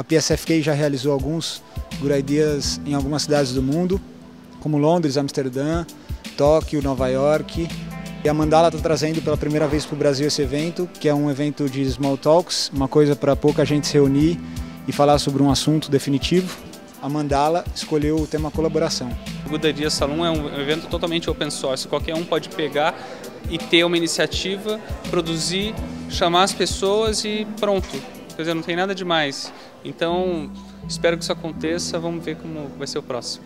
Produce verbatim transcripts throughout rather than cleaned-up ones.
P S F K já realizou alguns Good Ideas em algumas cidades do mundo, como Londres, Amsterdã, Tóquio, Nova York. E a Mandala está trazendo pela primeira vez para o Brasil esse evento, que é um evento de Small Talks, uma coisa para pouca gente se reunir e falar sobre um assunto definitivo. A Mandala escolheu o tema colaboração. O Good Ideas Salon é um evento totalmente open source, qualquer um pode pegar e ter uma iniciativa, produzir, chamar as pessoas e pronto. Quer dizer, não tem nada demais. Então, espero que isso aconteça, vamos ver como vai ser o próximo.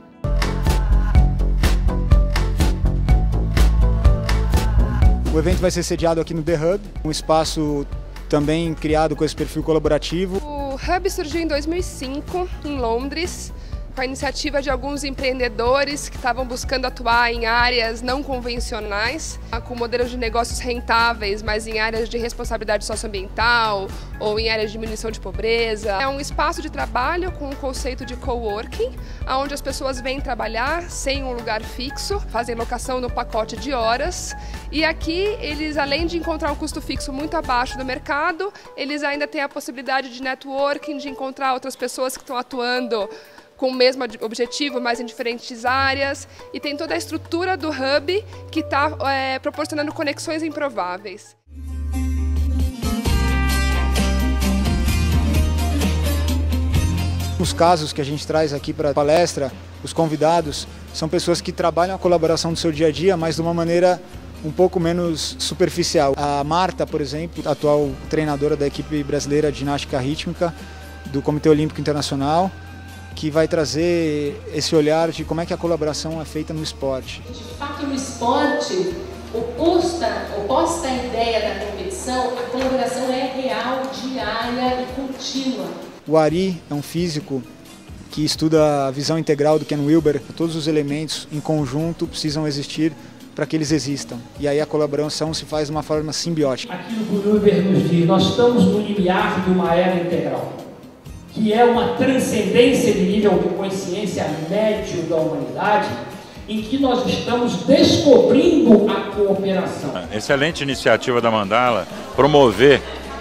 O evento vai ser sediado aqui no The Hub, um espaço também criado com esse perfil colaborativo. O Hub surgiu em dois mil e cinco, em Londres, com a iniciativa de alguns empreendedores que estavam buscando atuar em áreas não convencionais, com modelos de negócios rentáveis, mas em áreas de responsabilidade socioambiental ou em áreas de diminuição de pobreza. É um espaço de trabalho com o conceito de coworking, onde as pessoas vêm trabalhar sem um lugar fixo, fazem locação no pacote de horas. E aqui eles, além de encontrar um custo fixo muito abaixo do mercado, eles ainda têm a possibilidade de networking, de encontrar outras pessoas que estão atuando com o mesmo objetivo, mas em diferentes áreas, e tem toda a estrutura do Hub que está é, proporcionando conexões improváveis. Os casos que a gente traz aqui para a palestra, os convidados, são pessoas que trabalham a colaboração do seu dia a dia, mas de uma maneira um pouco menos superficial. A Marta, por exemplo, atual treinadora da equipe brasileira de ginástica rítmica do Comitê Olímpico Internacional, que vai trazer esse olhar de como é que a colaboração é feita no esporte. De fato, no esporte, oposta, oposta à ideia da competição, a colaboração é real, diária e contínua. O Ari é um físico que estuda a visão integral do Ken Wilber. Todos os elementos em conjunto precisam existir para que eles existam. E aí a colaboração se faz de uma forma simbiótica. Aqui o Wilber nos diz, nós estamos no limiar de uma era integral, que é uma transcendência de nível de consciência médio da humanidade, em que nós estamos descobrindo a cooperação. Excelente iniciativa da Mandala, promover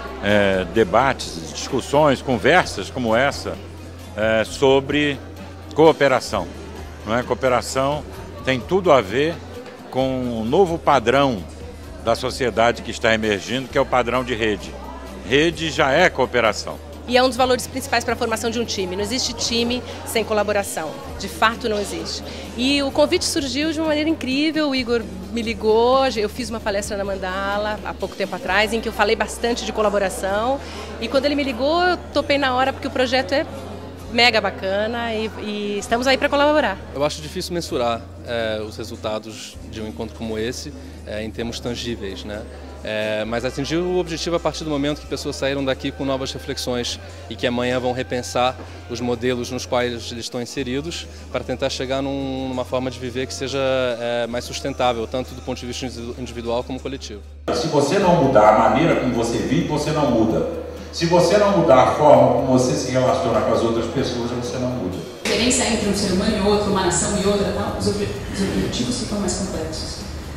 é, debates, discussões, conversas como essa é, sobre cooperação. Não é? Cooperação tem tudo a ver com o novo padrão da sociedade que está emergindo, que é o padrão de rede. Rede já é cooperação. E é um dos valores principais para a formação de um time. Não existe time sem colaboração. De fato, não existe. E o convite surgiu de uma maneira incrível. O Igor me ligou, eu fiz uma palestra na Mandala há pouco tempo atrás, em que eu falei bastante de colaboração. E quando ele me ligou, eu topei na hora, porque o projeto é mega bacana e, e estamos aí para colaborar. Eu acho difícil mensurar é, os resultados de um encontro como esse é, em termos tangíveis, né? É, mas atingir o objetivo a partir do momento que pessoas saíram daqui com novas reflexões e que amanhã vão repensar os modelos nos quais eles estão inseridos para tentar chegar num, numa forma de viver que seja é, mais sustentável, tanto do ponto de vista individual como coletivo. Se você não mudar a maneira como você vive, você não muda. Se você não mudar a forma como você se relaciona com as outras pessoas, você não muda. A diferença entre um ser humano e outro, uma nação e outra, tá? os, ob os objetivos ficam mais complexos.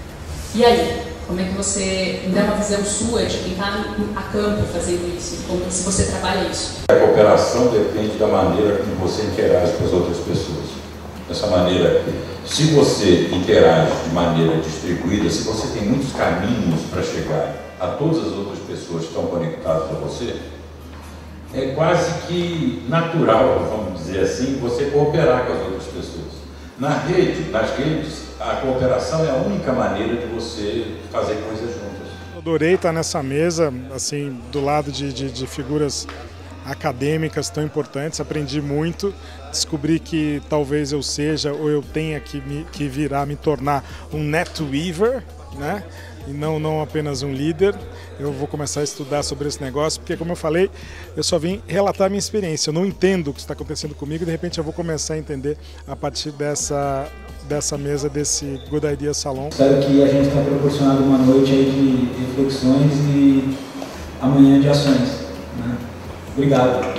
E aí? Como é que você dá uma visão sua de quem está a campo fazendo isso? Como se você trabalha isso? A cooperação depende da maneira como você interage com as outras pessoas. Dessa maneira, se você interage de maneira distribuída, se você tem muitos caminhos para chegar a todas as outras pessoas que estão conectadas a você, é quase que natural, vamos dizer assim, você cooperar com as outras pessoas. Na rede, nas redes, a cooperação é a única maneira de você fazer coisas juntas. Adorei estar nessa mesa, assim, do lado de, de, de figuras acadêmicas tão importantes, aprendi muito, descobri que talvez eu seja ou eu tenha que, me, que virar, me tornar um NetWeaver, né? E não, não apenas um líder. Eu vou começar a estudar sobre esse negócio, porque, como eu falei, eu só vim relatar a minha experiência. Eu não entendo o que está acontecendo comigo e, de repente, eu vou começar a entender a partir dessa, dessa mesa, desse Good Ideas Salon. Espero que a gente tenha proporcionado uma noite aí de reflexões e amanhã de ações, né? Obrigado.